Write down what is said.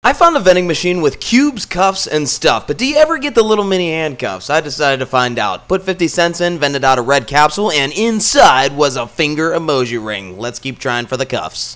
I found a vending machine with cubes, cuffs, and stuff, but do you ever get the little mini handcuffs? I decided to find out. Put 50 cents in, vended out a red capsule, and inside was a finger emoji ring. Let's keep trying for the cuffs.